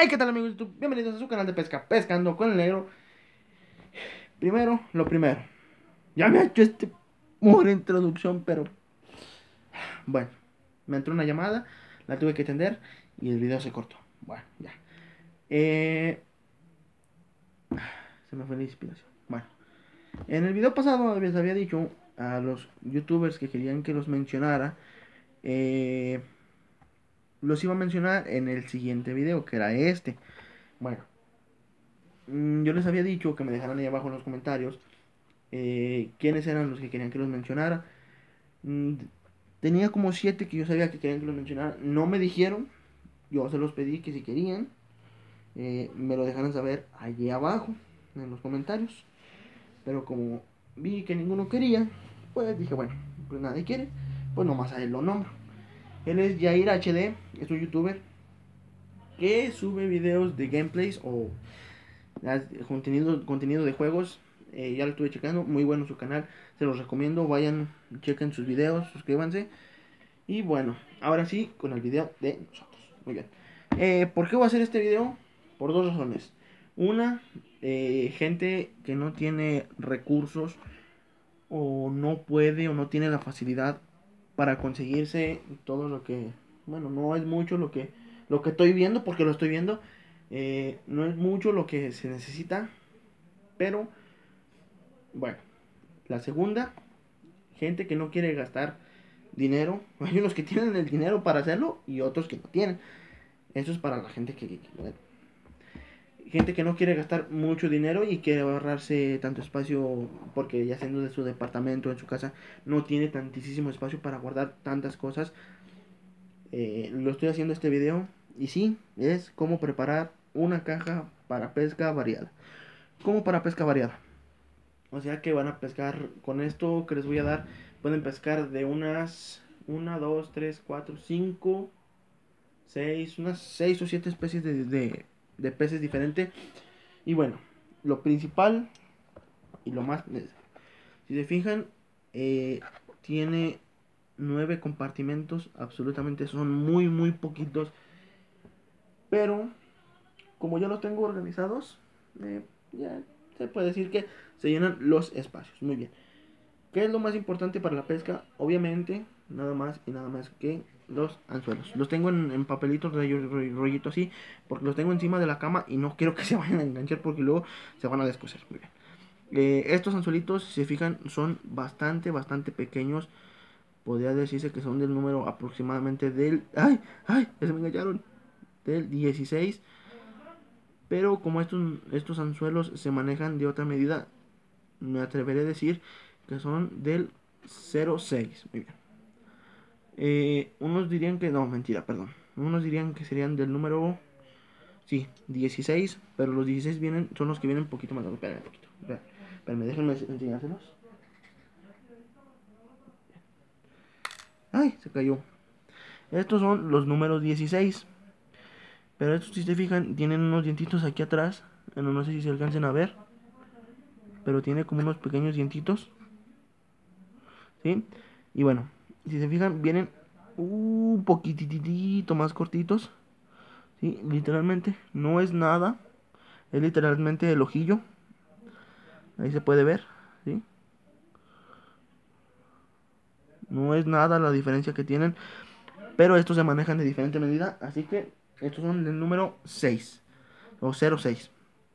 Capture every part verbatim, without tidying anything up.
Ay, ¿qué tal amigos de YouTube? Bienvenidos a su canal de pesca, Pescando con el Negro. Primero, lo primero. Ya me ha hecho este mugre introducción, pero bueno, me entró una llamada, la tuve que atender y el video se cortó. Bueno, ya. Eh, Se me fue la inspiración. Bueno, en el video pasado les había dicho a los youtubers que querían que los mencionara. eh, los iba a mencionar en el siguiente video, que era este. Bueno, mm, yo les había dicho que me dejaran ahí abajo en los comentarios eh, quiénes eran los que querían que los mencionara. Mm, Tenía como siete que yo sabía que querían que los mencionara. No me dijeron. Yo se los pedí que si querían eh, me lo dejaran saber allí abajo en los comentarios. Pero como vi que ninguno quería, pues dije, bueno, pues nadie quiere, pues nomás a él lo nombro. Él es Jair H D, es un youtuber que sube videos de gameplays o contenido, contenido de juegos. Eh, ya lo estuve checando, muy bueno su canal, se los recomiendo, vayan, chequen sus videos, suscríbanse. Y bueno, ahora sí, con el video de nosotros. Muy bien. Eh, ¿Por qué voy a hacer este video? Por dos razones. Una, eh, gente que no tiene recursos o no puede o no tiene la facilidad para conseguirse todo lo que, bueno, no es mucho lo que, lo que estoy viendo, porque lo estoy viendo, eh, no es mucho lo que se necesita, pero bueno, la segunda, gente que no quiere gastar dinero. Hay unos que tienen el dinero para hacerlo y otros que no tienen. Eso es para la gente que, que- bueno, gente que no quiere gastar mucho dinero y quiere ahorrarse tanto espacio porque ya siendo de su departamento en su casa no tiene tantísimo espacio para guardar tantas cosas. Eh, lo estoy haciendo este video y sí, es cómo preparar una caja para pesca variada. ¿Cómo para pesca variada? O sea que van a pescar con esto que les voy a dar. Pueden pescar de unas una, dos, tres, cuatro, cinco, seis, unas seis o siete especies de, de, de peces diferentes. Y bueno, lo principal y lo más necesario. Si se fijan, eh, tiene nueve compartimentos. Absolutamente son muy, muy poquitos. Pero como ya los tengo organizados, eh, ya se puede decir que se llenan los espacios. Muy bien. ¿Qué es lo más importante para la pesca? Obviamente, nada más y nada más que los anzuelos. Los tengo en, en papelitos de rollito así, porque los tengo encima de la cama y no quiero que se vayan a enganchar porque luego se van a descoser. Muy bien. Eh, estos anzuelitos, si se fijan, son bastante, bastante pequeños. Podría decirse que son del número aproximadamente del... ¡Ay! ¡Ay! Ya se me engancharon. Del dieciséis. Pero como estos, estos anzuelos se manejan de otra medida, me atreveré a decir que son del cero punto seis. Muy bien. Eh, unos dirían que... No, mentira, perdón. Unos dirían que serían del número... Sí, dieciséis. Pero los dieciséis vienen, son los que vienen un poquito más. Espérame un poquito. Espérame, déjenme enseñárselos. Ay, se cayó. Estos son los números dieciséis. Pero estos, si se fijan, tienen unos dientitos aquí atrás. No, no sé si se alcancen a ver. Pero tiene como unos pequeños dientitos. ¿Sí? Y bueno, si se fijan, vienen un poquitito más cortitos. ¿Sí? Literalmente, no es nada. Es literalmente el ojillo. Ahí se puede ver. ¿Sí? No es nada la diferencia que tienen. Pero estos se manejan de diferente medida. Así que estos son del número seis. O cero seis.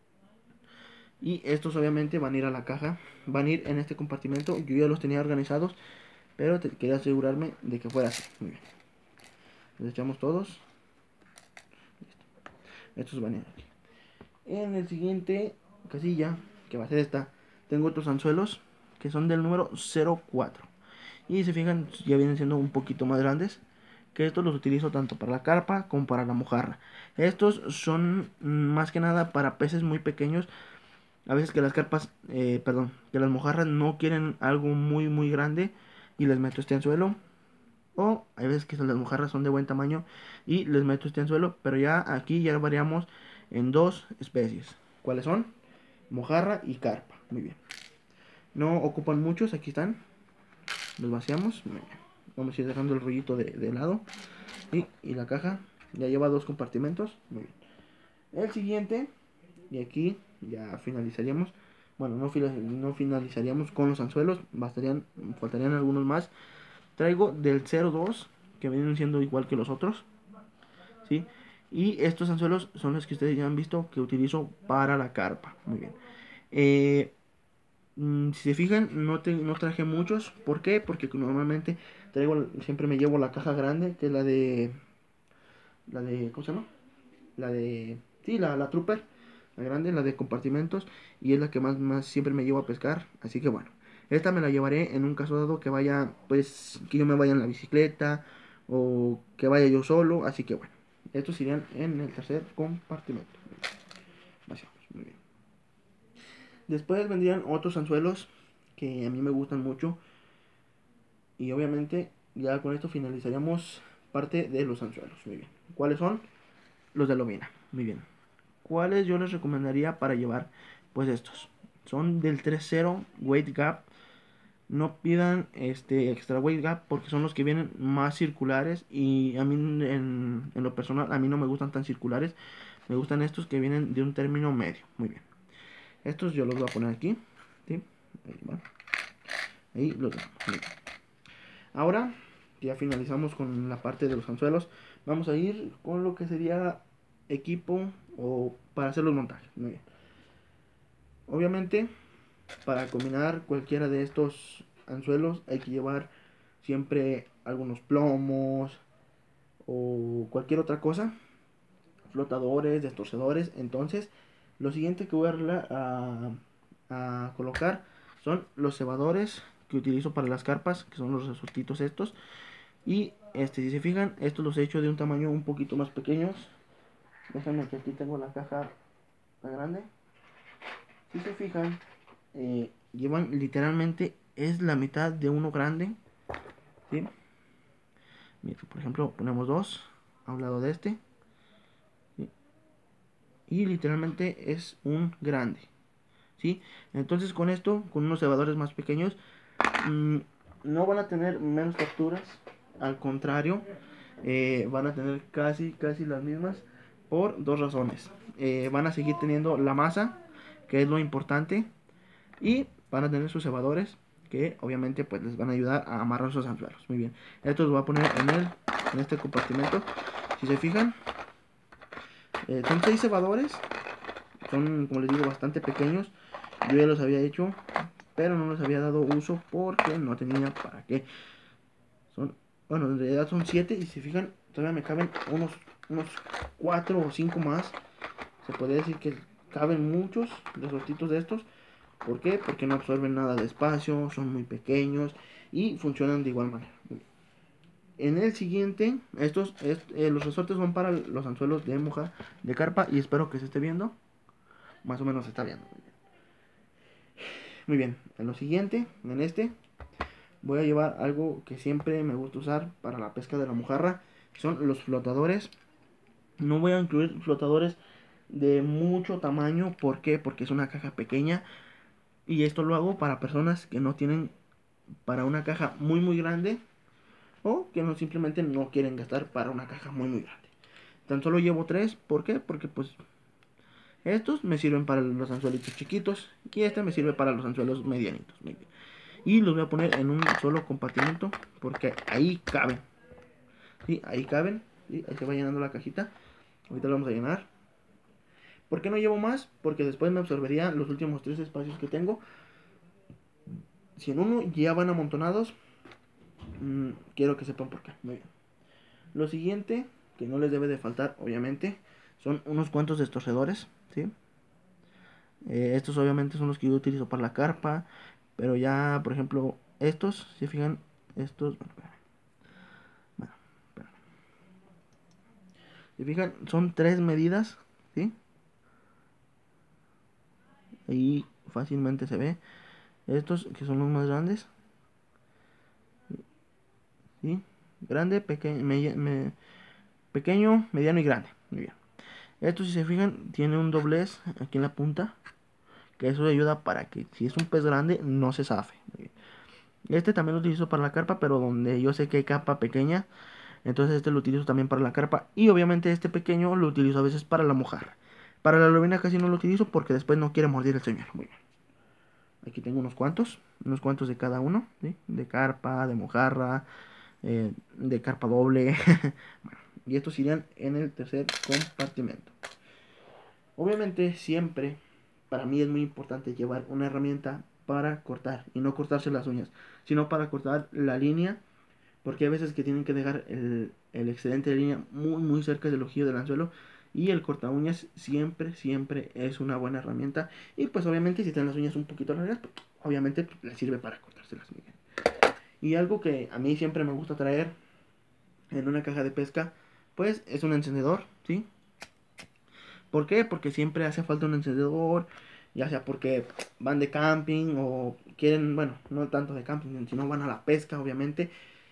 Y estos obviamente van a ir a la caja. Van a ir en este compartimento. Yo ya los tenía organizados. Pero te, quería asegurarme de que fuera así. Muy bien. Les echamos todos. Listo. Estos van a ir aquí. En el siguiente casilla, que va a ser esta, tengo otros anzuelos que son del número cero cuatro. Y si se fijan, ya vienen siendo un poquito más grandes. Que estos los utilizo tanto para la carpa como para la mojarra. Estos son más que nada para peces muy pequeños. A veces que las carpas, eh, perdón, que las mojarras no quieren algo muy muy grande y les meto este anzuelo. O hay veces que las mojarras son de buen tamaño y les meto este anzuelo. Pero ya aquí ya variamos en dos especies. ¿Cuáles son? Mojarra y carpa. Muy bien. No ocupan muchos, aquí están. Los vaciamos. Vamos a ir dejando el rollito de, de lado. Y, y la caja ya lleva dos compartimentos. Muy bien. El siguiente, y aquí ya finalizaríamos. Bueno, no, no finalizaríamos con los anzuelos, bastarían, faltarían algunos más. Traigo del cero dos, que vienen siendo igual que los otros, ¿sí? Y estos anzuelos son los que ustedes ya han visto que utilizo para la carpa. Muy bien. Eh, mm, si se fijan, no, te, no traje muchos. ¿Por qué? Porque normalmente traigo, siempre me llevo la caja grande, que es la de... La de, ¿cómo se llama? La de... Sí, la, la Trooper. La grande, la de compartimentos. Y es la que más, más siempre me llevo a pescar. Así que bueno. Esta me la llevaré en un caso dado que vaya, pues, que yo me vaya en la bicicleta. O que vaya yo solo. Así que bueno. Estos irían en el tercer compartimento. Vaciamos, muy bien. Después vendrían otros anzuelos que a mí me gustan mucho. Y obviamente ya con esto finalizaríamos parte de los anzuelos. Muy bien. ¿Cuáles son? Los de lobina. Muy bien. ¿Cuáles yo les recomendaría para llevar? Pues estos. Son del tres cero weight gap. No pidan este extra weight gap porque son los que vienen más circulares. Y a mí en, en lo personal, a mí no me gustan tan circulares. Me gustan estos que vienen de un término medio. Muy bien. Estos yo los voy a poner aquí. ¿Sí? Ahí van. Ahí los dejamos. Muy bien. Ahora ya finalizamos con la parte de los anzuelos. Vamos a ir con lo que sería equipo o para hacer los montajes. Muy bien. Obviamente, para combinar cualquiera de estos anzuelos hay que llevar siempre algunos plomos o cualquier otra cosa, flotadores, destorcedores. Entonces, lo siguiente que voy a, a, a colocar son los cebadores que utilizo para las carpas, que son los resortitos estos. Y este, si se fijan, estos los he hecho de un tamaño un poquito más pequeños. Déjenme que aquí tengo la caja más grande. Si se fijan, eh, llevan literalmente, es la mitad de uno grande. ¿Sí? Mira, por ejemplo, ponemos dos a un lado de este. ¿Sí? Y literalmente es un grande. ¿Sí? Entonces con esto, con unos cebadores más pequeños, mmm, no van a tener menos capturas. Al contrario, eh, van a tener casi, casi las mismas. Por dos razones. Eh, van a seguir teniendo la masa, que es lo importante. Y van a tener sus cebadores, que obviamente pues les van a ayudar a amarrar sus anzuelos. Muy bien. Esto los voy a poner en, el, en este compartimento. Si se fijan, eh, son seis cebadores. Son, como les digo, bastante pequeños. Yo ya los había hecho, pero no les había dado uso porque no tenía para qué. Son, bueno, en realidad son siete. Y si se fijan, todavía me caben unos, unos cuatro o cinco más. Se puede decir que caben muchos resortitos de estos. ¿Por qué? Porque no absorben nada de espacio, son muy pequeños y funcionan de igual manera. En el siguiente, estos, est, eh, los resortes son para los anzuelos de moja de carpa y espero que se esté viendo. Más o menos se está viendo. Muy bien. Muy bien, en lo siguiente, en este, voy a llevar algo que siempre me gusta usar para la pesca de la mojarra. Son los flotadores. No voy a incluir flotadores de mucho tamaño. ¿Por qué? Porque es una caja pequeña. Y esto lo hago para personas que no tienen para una caja muy muy grande. O que no simplemente no quieren gastar para una caja muy muy grande. Tan solo llevo tres. ¿Por qué? Porque pues estos me sirven para los anzuelitos chiquitos. Y este me sirve para los anzuelos medianitos. Y los voy a poner en un solo compartimento. Porque ahí caben. ¿Sí? Ahí caben. ¿Sí? Ahí se va llenando la cajita. Ahorita lo vamos a llenar. ¿Por qué no llevo más? Porque después me absorbería los últimos tres espacios que tengo. Si en uno ya van amontonados, mmm, quiero que sepan por qué. Muy bien. Lo siguiente, que no les debe de faltar, obviamente, son unos cuantos destorcedores, ¿sí? Eh, estos obviamente son los que yo utilizo para la carpa, pero ya, por ejemplo, estos, si fijan, estos, bueno, bueno, bueno. Si fijan, son tres medidas, ¿sí? Ahí fácilmente se ve. Estos que son los más grandes, ¿sí? Grande, pequeño, me, me, pequeño, mediano y grande. Muy bien. Esto, si se fijan, tiene un doblez aquí en la punta, que eso ayuda para que si es un pez grande no se zafe. Este también lo utilizo para la carpa, pero donde yo sé que hay capa pequeña, entonces este lo utilizo también para la carpa. Y obviamente este pequeño lo utilizo a veces para la mojarra. Para la lobina casi no lo utilizo porque después no quiere morder el señuelo. Muy bien. Aquí tengo unos cuantos, unos cuantos de cada uno, ¿sí? De carpa, de mojarra, eh, de carpa doble. Bueno, y estos irían en el tercer compartimento. Obviamente siempre, para mí es muy importante llevar una herramienta para cortar, y no cortarse las uñas, sino para cortar la línea, porque hay veces que tienen que dejar el, el excedente de línea muy muy cerca del ojillo del anzuelo, y el corta uñas siempre, siempre es una buena herramienta. Y pues obviamente si tienen las uñas un poquito largas, pues, obviamente pues, les sirve para cortárselas muy bien. Y algo que a mí siempre me gusta traer en una caja de pesca, pues es un encendedor, ¿sí? ¿Por qué? Porque siempre hace falta un encendedor, ya sea porque van de camping o quieren, bueno, no tanto de camping, sino van a la pesca, obviamente.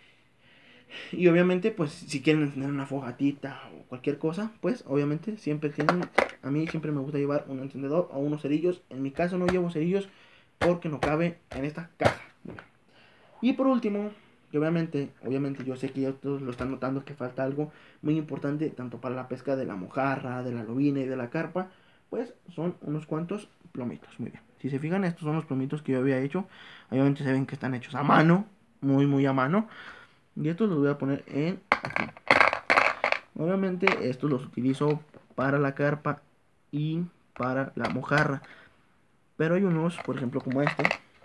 Y obviamente, pues si quieren encender una fogatita o cualquier cosa, pues obviamente siempre tienen, a mí siempre me gusta llevar un encendedor o unos cerillos. En mi caso no llevo cerillos porque no cabe en esta caja. Y por último, que obviamente, obviamente yo sé que ya todos lo están notando que falta algo muy importante, tanto para la pesca de la mojarra, de la lobina y de la carpa, pues son unos cuantos plomitos. Muy bien. Si se fijan, estos son los plomitos que yo había hecho. Obviamente se ven que están hechos a mano, muy muy a mano. Y estos los voy a poner en aquí. Obviamente estos los utilizo para la carpa y para la mojarra. Pero hay unos, por ejemplo como este,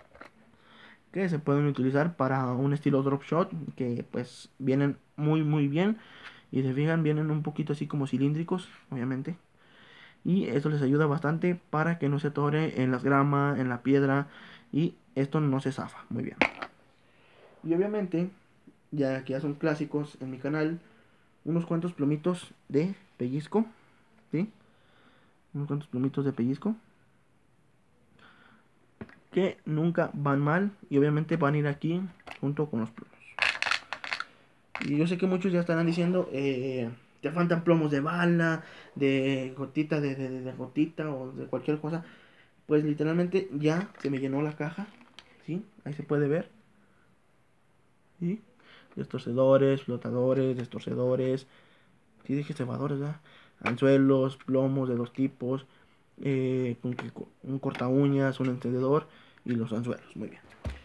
que se pueden utilizar para un estilo drop shot, que pues vienen muy muy bien. Y se fijan, vienen un poquito así como cilíndricos, obviamente. Y esto les ayuda bastante para que no se atore en las gramas, en la piedra, y esto no se zafa. Muy bien. Y obviamente, ya que ya son clásicos en mi canal, unos cuantos plomitos de pellizco, ¿sí? Unos cuantos plomitos de pellizco que nunca van mal y obviamente van a ir aquí junto con los plomos. Y yo sé que muchos ya estarán diciendo, eh, te faltan plomos de bala, de gotita, de, de, de gotita o de cualquier cosa. Pues literalmente ya se me llenó la caja, ¿sí? Ahí se puede ver, ¿sí? Destorcedores, flotadores, destorcedores, sí dije cebadores, ¿verdad? Anzuelos, plomos de dos tipos, eh, un, un corta uñas, un encendedor y los anzuelos, muy bien.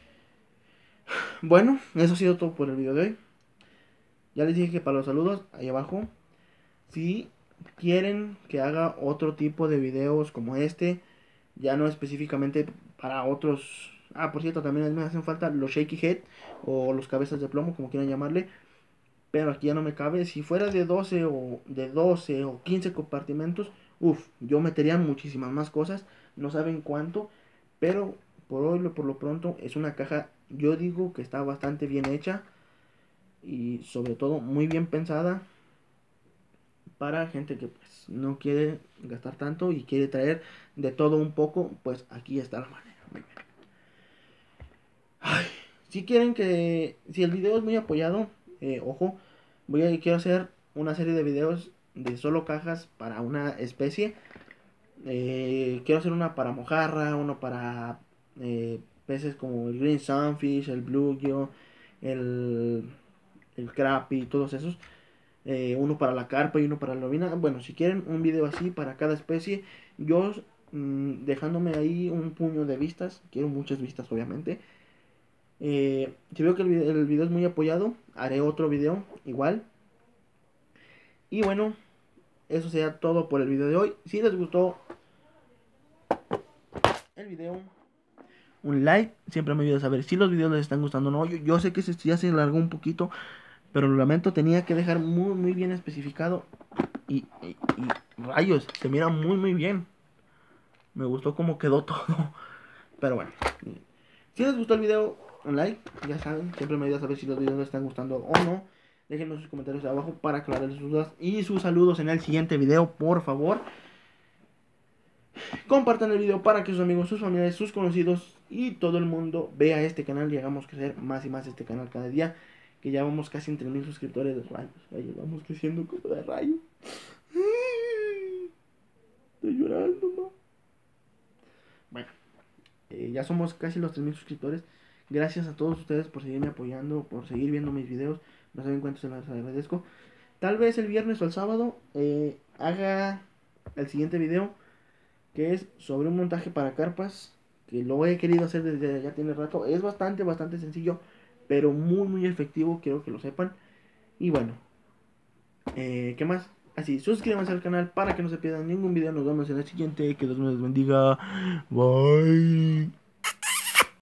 Bueno, eso ha sido todo por el video de hoy. Ya les dije que para los saludos, ahí abajo, si quieren que haga otro tipo de videos como este, ya no específicamente para otros. Ah, por cierto, también me hacen falta los shaky head o los cabezas de plomo, como quieran llamarle. Pero aquí ya no me cabe. Si fuera de doce o de doce o quince compartimentos, uff, yo metería muchísimas más cosas. No saben cuánto. Pero por hoy, por lo pronto, es una caja, yo digo que está bastante bien hecha. Y sobre todo muy bien pensada para gente que pues no quiere gastar tanto y quiere traer de todo un poco. Pues aquí está la manera. Muy bien. Ay, si quieren que, si el video es muy apoyado, eh, ojo, voy a quiero hacer una serie de videos de solo cajas para una especie. Eh, quiero hacer una para mojarra, uno para eh, peces como el green sunfish, el bluegill, el, el crappie, todos esos. Eh, uno para la carpa y uno para la lobina. Bueno, si quieren un video así para cada especie, yo mmm, dejándome ahí un puño de vistas, quiero muchas vistas obviamente. Eh, si veo que el video, el video es muy apoyado, haré otro video igual. Y bueno, eso será todo por el video de hoy. Si les gustó el video, un like siempre me ayuda a saber si los videos les están gustando o no. Yo, yo sé que se, ya se alargó un poquito, pero lo lamento, tenía que dejar muy muy bien especificado. Y, y, y rayos, se mira muy muy bien. Me gustó cómo quedó todo. Pero bueno, si les gustó el video, un like, ya saben, siempre me ayuda a saber si los videos les están gustando o no. Déjenme sus comentarios abajo para aclararles sus dudas y sus saludos en el siguiente video, por favor. Compartan el video para que sus amigos, sus familiares, sus conocidos y todo el mundo vea este canal y hagamos crecer más y más este canal cada día. Que ya vamos casi en tres mil suscriptores de rayos. Rayos, vamos creciendo como de rayo. Estoy llorando, ma. Bueno, eh, ya somos casi los tres mil suscriptores. Gracias a todos ustedes por seguirme apoyando, por seguir viendo mis videos. No saben cuánto se los agradezco. Tal vez el viernes o el sábado eh, haga al siguiente video, que es sobre un montaje para carpas, que lo he querido hacer desde ya tiene rato. Es bastante, bastante sencillo, pero muy, muy efectivo, quiero que lo sepan. Y bueno, eh, ¿qué más? Así, suscríbanse al canal para que no se pierdan ningún video. Nos vemos en el siguiente. Que Dios me los bendiga. Bye.